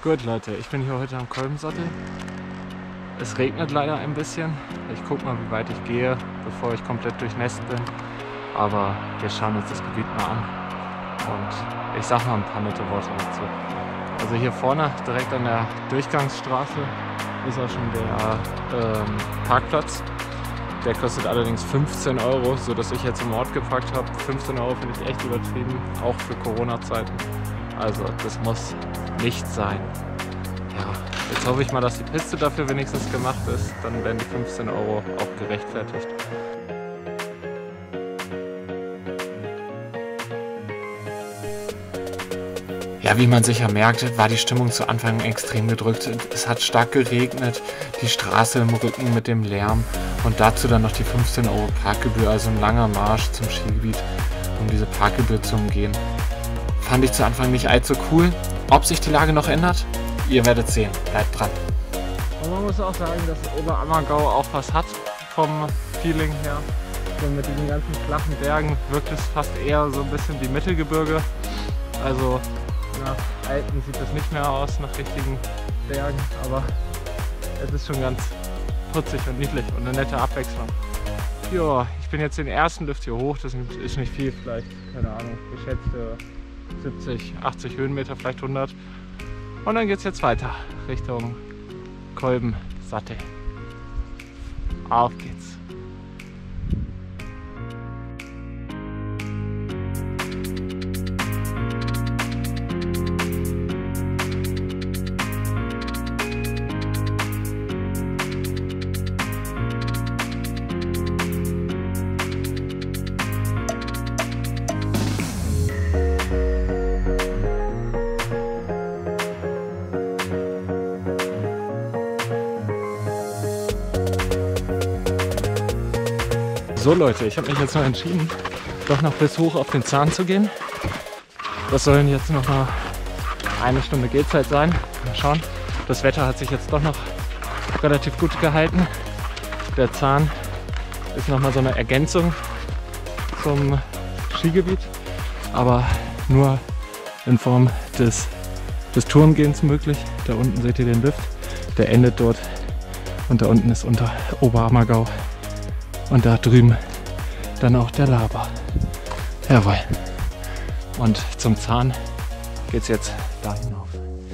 Gut Leute, ich bin hier heute am Kolbensattel. Es regnet leider ein bisschen. Ich gucke mal, wie weit ich gehe, bevor ich komplett durchnässt bin. Aber wir schauen uns das Gebiet mal an. Und ich sage mal ein paar nette Worte dazu. Also hier vorne, direkt an der Durchgangsstraße, ist auch schon der Parkplatz. Der kostet allerdings 15 €, sodass ich jetzt im Ort geparkt habe. 15 € finde ich echt übertrieben, auch für Corona-Zeiten. Also das muss nicht sein. Ja, jetzt hoffe ich mal, dass die Piste dafür wenigstens gemacht ist. Dann werden die 15 € auch gerechtfertigt. Ja, wie man sicher merkt, war die Stimmung zu Anfang extrem gedrückt. Es hat stark geregnet, die Straße im Rücken mit dem Lärm und dazu dann noch die 15 € Parkgebühr, also ein langer Marsch zum Skigebiet, um diese Parkgebühr zu umgehen. Fand ich zu Anfang nicht allzu cool. Ob sich die Lage noch ändert? Ihr werdet sehen. Bleibt dran. Und man muss auch sagen, dass Oberammergau auch was hat vom Feeling her. So mit diesen ganzen flachen Bergen wirkt es fast eher so ein bisschen wie Mittelgebirge. Also nach Alpen sieht das nicht mehr aus, nach richtigen Bergen, aber es ist schon ganz putzig und niedlich und eine nette Abwechslung. Ja, ich bin jetzt den ersten Lift hier hoch, das ist nicht viel, vielleicht, keine Ahnung, geschätzte 70, 80 Höhenmeter, vielleicht 100. Und dann geht es jetzt weiter Richtung Kolbensattel. Auf geht's! So Leute, ich habe mich jetzt noch entschieden, doch noch bis hoch auf den Zahn zu gehen. Das sollen jetzt noch mal eine Stunde Gehzeit sein. Mal schauen. Das Wetter hat sich jetzt doch noch relativ gut gehalten. Der Zahn ist noch mal so eine Ergänzung zum Skigebiet, aber nur in Form des Tourengehens möglich. Da unten seht ihr den Lift, der endet dort und da unten ist unter Oberammergau. Und da drüben dann auch der Laber. Jawohl. Und zum Zahn geht es jetzt da hinauf.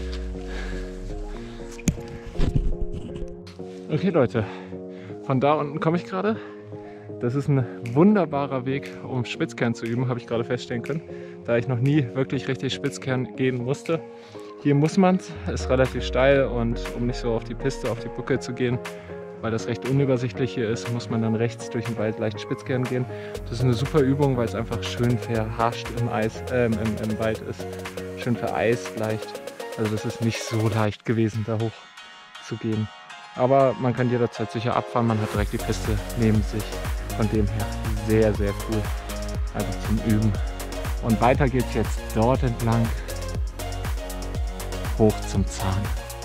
Okay Leute, von da unten komme ich gerade. Das ist ein wunderbarer Weg, um Spitzkern zu üben, habe ich gerade feststellen können, da ich noch nie wirklich richtig Spitzkern gehen musste. Hier muss man es, ist relativ steil und um nicht so auf die Piste, auf die Buckel zu gehen, weil das recht unübersichtlich hier ist, muss man dann rechts durch den Wald leicht Spitzkern gehen. Das ist eine super Übung, weil es einfach schön verharscht im Wald ist. Schön vereist leicht. Also das ist nicht so leicht gewesen, da hoch zu gehen. Aber man kann jederzeit sicher abfahren, man hat direkt die Piste neben sich. Von dem her sehr, sehr cool. Einfach zum Üben. Und weiter geht es jetzt dort entlang, hoch zum Zahn.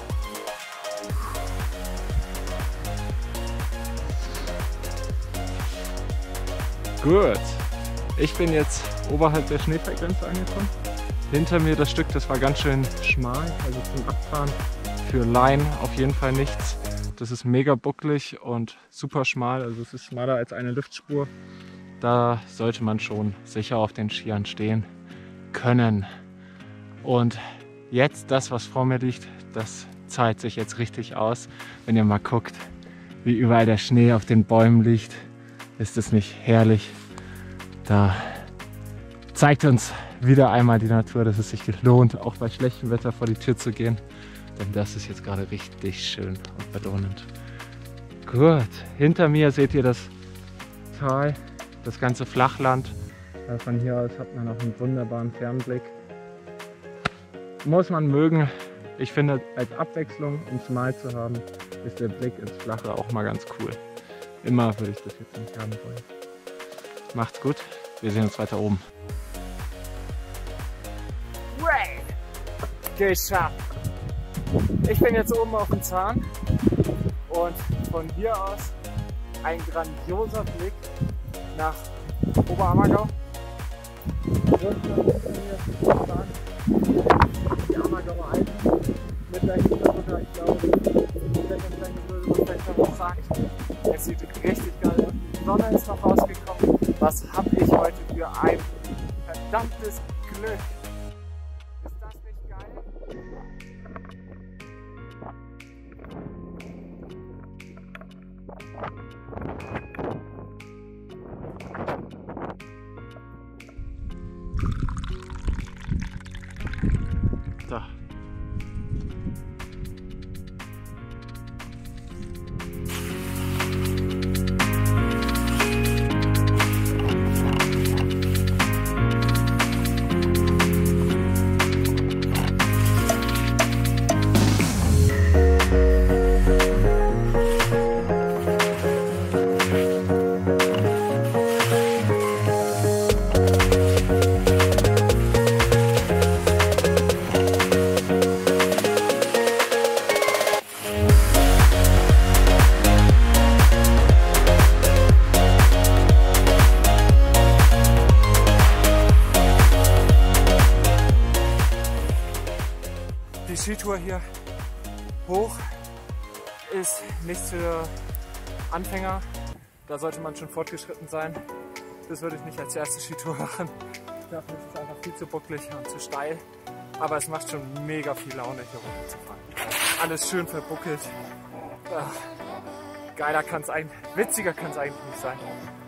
Gut, ich bin jetzt oberhalb der Schneefallgrenze angekommen. Hinter mir das Stück, das war ganz schön schmal, also zum Abfahren für Laien auf jeden Fall nichts. Das ist mega bucklig und super schmal, also es ist schmaler als eine Liftspur. Da sollte man schon sicher auf den Skiern stehen können. Und jetzt das, was vor mir liegt, das zahlt sich jetzt richtig aus. Wenn ihr mal guckt, wie überall der Schnee auf den Bäumen liegt. Ist es nicht herrlich? Da zeigt uns wieder einmal die Natur, dass es sich lohnt, auch bei schlechtem Wetter vor die Tür zu gehen. Denn das ist jetzt gerade richtig schön und belohnend. Gut, hinter mir seht ihr das Tal, das ganze Flachland. Von hier aus hat man auch einen wunderbaren Fernblick. Muss man mögen. Ich finde, als Abwechslung, um es mal zu haben, ist der Blick ins Flache auch mal ganz cool. Immer würde ich das jetzt nicht haben wollen. Macht's gut, wir sehen uns weiter oben. Way! Geschafft! Ich bin jetzt oben auf dem Zahn und von hier aus ein grandioser Blick nach Oberammergau. Die Ammergauer Alpen mit gleich runter. Ich glaube, vielleicht noch sagt. Es sieht richtig geil aus. Die Sonne ist noch rausgekommen. Was habe ich heute für ein verdammtes Glück? Ist das nicht geil? Da. Die Skitour hier hoch ist nichts für Anfänger. Da sollte man schon fortgeschritten sein. Das würde ich nicht als erste Skitour machen. Dafür ist es einfach viel zu bucklig und zu steil. Aber es macht schon mega viel Laune, hier runterzufahren. Alles schön verbuckelt. Geiler kann es eigentlich, witziger kann es eigentlich nicht sein.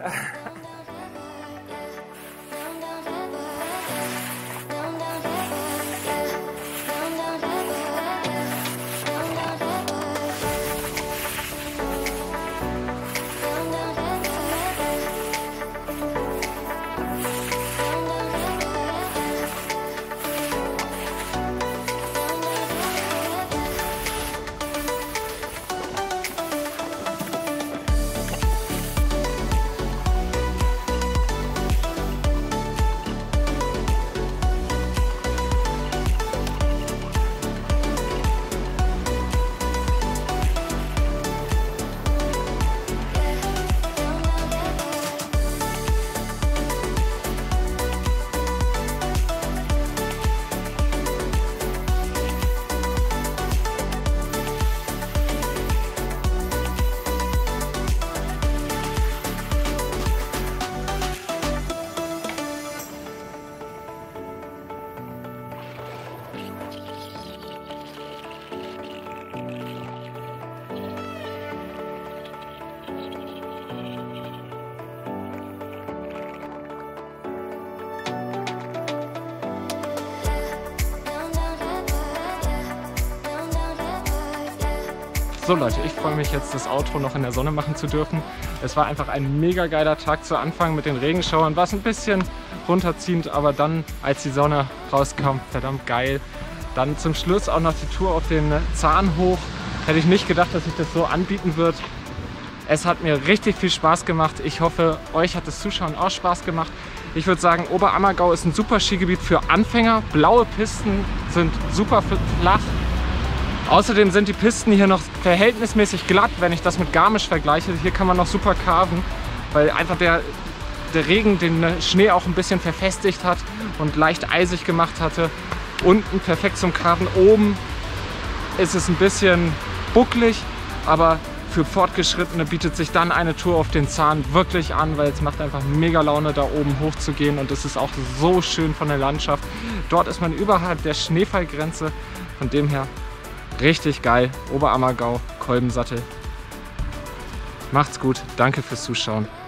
So Leute, ich freue mich jetzt, das Outro noch in der Sonne machen zu dürfen. Es war einfach ein mega geiler Tag zu Anfang mit den Regenschauern. War es ein bisschen runterziehend, aber dann, als die Sonne rauskam, verdammt geil. Dann zum Schluss auch noch die Tour auf den Zahn hoch. Hätte ich nicht gedacht, dass sich das so anbieten wird. Es hat mir richtig viel Spaß gemacht. Ich hoffe, euch hat das Zuschauen auch Spaß gemacht. Ich würde sagen, Oberammergau ist ein super Skigebiet für Anfänger. Blaue Pisten sind super flach. Außerdem sind die Pisten hier noch verhältnismäßig glatt, wenn ich das mit Garmisch vergleiche. Hier kann man noch super carven, weil einfach der Regen den Schnee auch ein bisschen verfestigt hat und leicht eisig gemacht hatte. Unten perfekt zum Carven. Oben ist es ein bisschen bucklig, aber für Fortgeschrittene bietet sich dann eine Tour auf den Zahn wirklich an, weil es macht einfach mega Laune, da oben hoch zu gehen und es ist auch so schön von der Landschaft. Dort ist man überhalb der Schneefallgrenze, von dem her richtig geil. Oberammergau, Kolbensattel. Macht's gut, danke fürs Zuschauen.